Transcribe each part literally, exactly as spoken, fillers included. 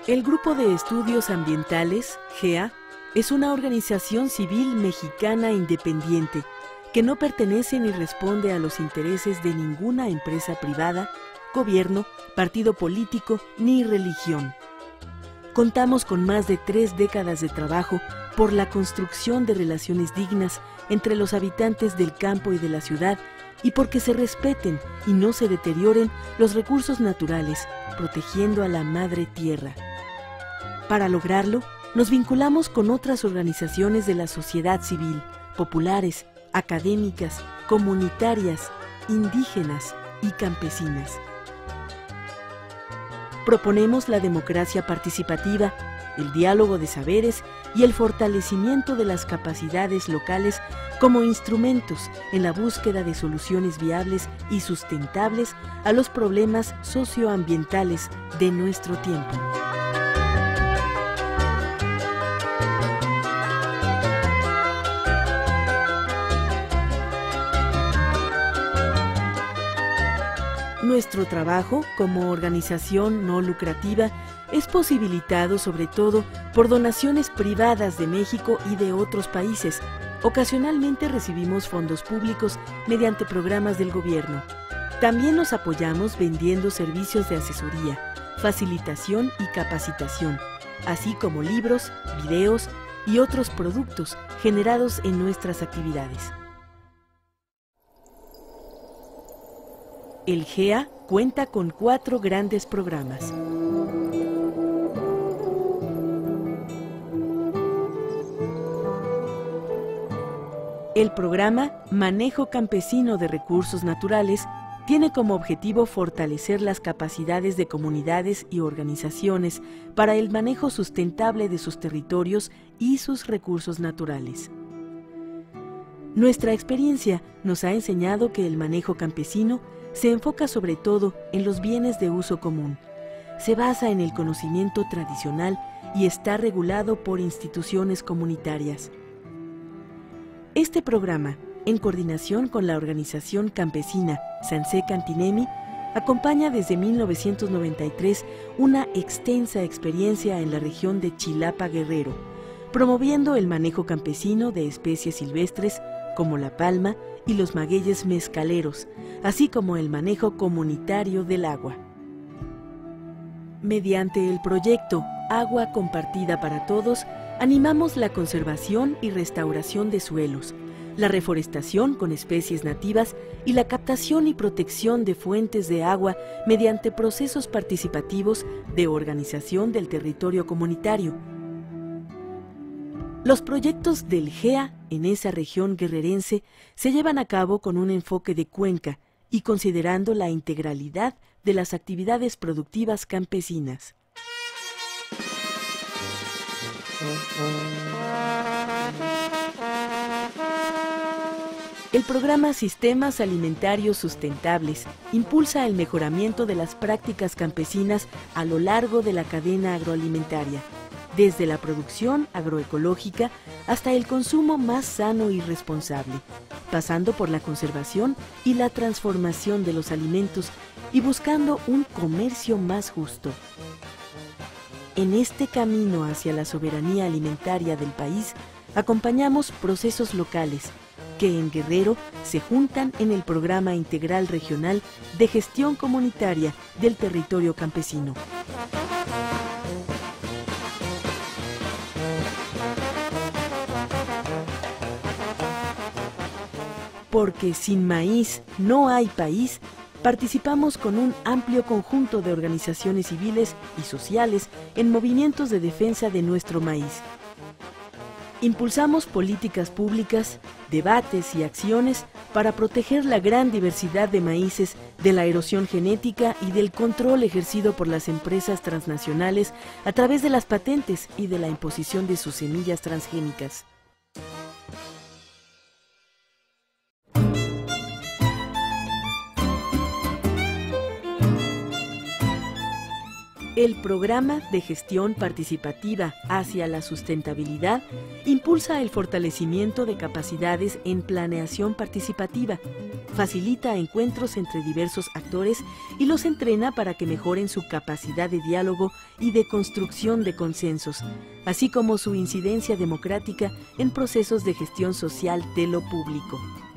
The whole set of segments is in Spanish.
El Grupo de Estudios Ambientales, G E A, es una organización civil mexicana independiente que no pertenece ni responde a los intereses de ninguna empresa privada, gobierno, partido político ni religión. Contamos con más de tres décadas de trabajo por la construcción de relaciones dignas entre los habitantes del campo y de la ciudad y porque se respeten y no se deterioren los recursos naturales, protegiendo a la madre tierra. Para lograrlo, nos vinculamos con otras organizaciones de la sociedad civil, populares, académicas, comunitarias, indígenas y campesinas. Proponemos la democracia participativa, el diálogo de saberes y el fortalecimiento de las capacidades locales como instrumentos en la búsqueda de soluciones viables y sustentables a los problemas socioambientales de nuestro tiempo. Nuestro trabajo como organización no lucrativa es posibilitado sobre todo por donaciones privadas de México y de otros países. Ocasionalmente recibimos fondos públicos mediante programas del gobierno. También nos apoyamos vendiendo servicios de asesoría, facilitación y capacitación, así como libros, videos y otros productos generados en nuestras actividades. El G E A cuenta con cuatro grandes programas. El programa Manejo Campesino de Recursos Naturales tiene como objetivo fortalecer las capacidades de comunidades y organizaciones para el manejo sustentable de sus territorios y sus recursos naturales. Nuestra experiencia nos ha enseñado que el manejo campesino se enfoca sobre todo en los bienes de uso común, se basa en el conocimiento tradicional y está regulado por instituciones comunitarias. Este programa, en coordinación con la organización campesina Sansé Cantinemi, acompaña desde mil novecientos noventa y tres una extensa experiencia en la región de Chilapa, Guerrero, promoviendo el manejo campesino de especies silvestres como la palma y los magueyes mezcaleros, así como el manejo comunitario del agua. Mediante el proyecto Agua Compartida para Todos, animamos la conservación y restauración de suelos, la reforestación con especies nativas y la captación y protección de fuentes de agua mediante procesos participativos de organización del territorio comunitario. Los proyectos del G E A en esa región guerrerense se llevan a cabo con un enfoque de cuenca y considerando la integralidad de las actividades productivas campesinas. El programa Sistemas Alimentarios Sustentables impulsa el mejoramiento de las prácticas campesinas a lo largo de la cadena agroalimentaria, desde la producción agroecológica hasta el consumo más sano y responsable, pasando por la conservación y la transformación de los alimentos y buscando un comercio más justo. En este camino hacia la soberanía alimentaria del país, acompañamos procesos locales que en Guerrero se juntan en el Programa Integral Regional de Gestión Comunitaria del Territorio Campesino. Porque sin maíz no hay país, participamos con un amplio conjunto de organizaciones civiles y sociales en movimientos de defensa de nuestro maíz. Impulsamos políticas públicas, debates y acciones para proteger la gran diversidad de maíces de la erosión genética y del control ejercido por las empresas transnacionales a través de las patentes y de la imposición de sus semillas transgénicas. El Programa de Gestión Participativa hacia la Sustentabilidad impulsa el fortalecimiento de capacidades en planeación participativa, facilita encuentros entre diversos actores y los entrena para que mejoren su capacidad de diálogo y de construcción de consensos, así como su incidencia democrática en procesos de gestión social de lo público.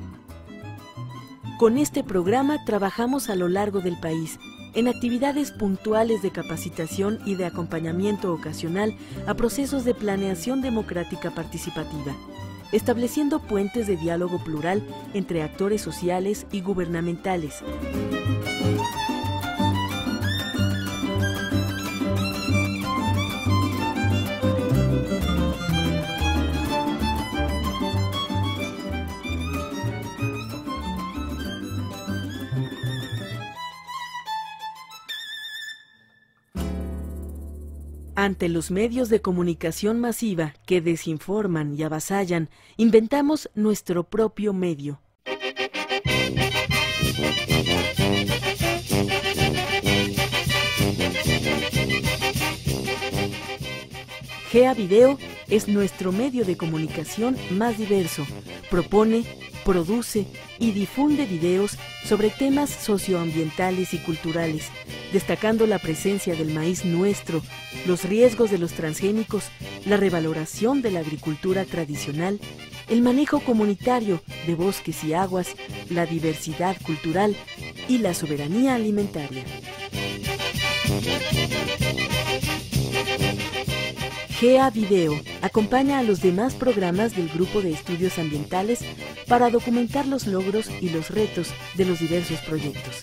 Con este programa trabajamos a lo largo del país, en actividades puntuales de capacitación y de acompañamiento ocasional a procesos de planeación democrática participativa, estableciendo puentes de diálogo plural entre actores sociales y gubernamentales. Ante los medios de comunicación masiva que desinforman y avasallan, inventamos nuestro propio medio. G E A Video es nuestro medio de comunicación más diverso. Propone, produce y difunde videos sobre temas socioambientales y culturales, destacando la presencia del maíz nuestro, los riesgos de los transgénicos, la revaloración de la agricultura tradicional, el manejo comunitario de bosques y aguas, la diversidad cultural y la soberanía alimentaria. G E A Video acompaña a los demás programas del Grupo de Estudios Ambientales para documentar los logros y los retos de los diversos proyectos.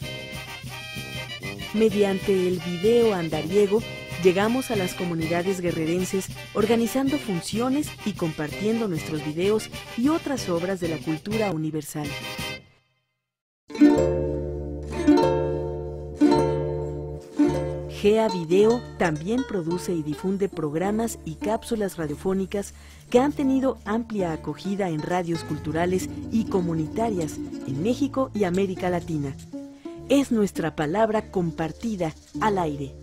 Mediante el video andariego, llegamos a las comunidades guerrerenses organizando funciones y compartiendo nuestros videos y otras obras de la cultura universal. G E A Video también produce y difunde programas y cápsulas radiofónicas que han tenido amplia acogida en radios culturales y comunitarias en México y América Latina. Es nuestra palabra compartida al aire.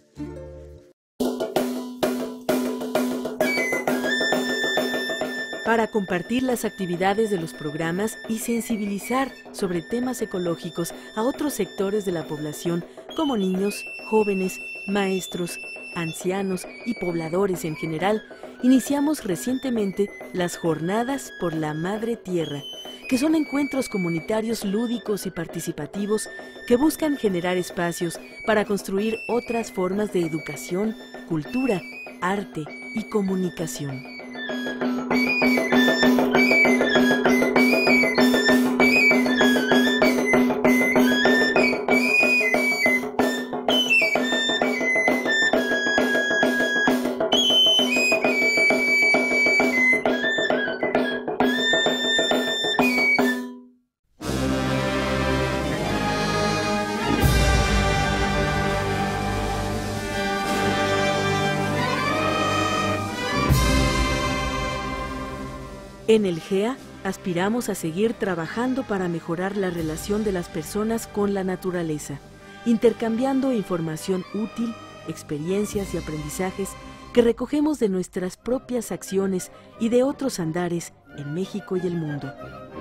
Para compartir las actividades de los programas y sensibilizar sobre temas ecológicos a otros sectores de la población como niños, jóvenes, maestros, ancianos y pobladores en general, iniciamos recientemente las Jornadas por la Madre Tierra, que son encuentros comunitarios lúdicos y participativos que buscan generar espacios para construir otras formas de educación, cultura, arte y comunicación. En el G E A aspiramos a seguir trabajando para mejorar la relación de las personas con la naturaleza, intercambiando información útil, experiencias y aprendizajes que recogemos de nuestras propias acciones y de otros andares en México y el mundo.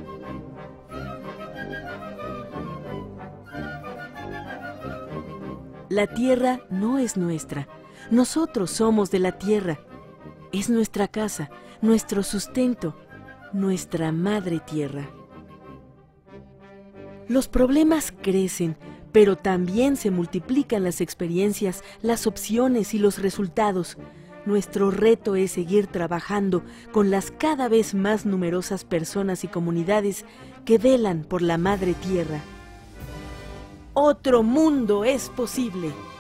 La tierra no es nuestra, nosotros somos de la tierra. Es nuestra casa, nuestro sustento, nuestra madre tierra. Los problemas crecen, pero también se multiplican las experiencias, las opciones y los resultados. Nuestro reto es seguir trabajando con las cada vez más numerosas personas y comunidades que velan por la madre tierra. Otro mundo es posible.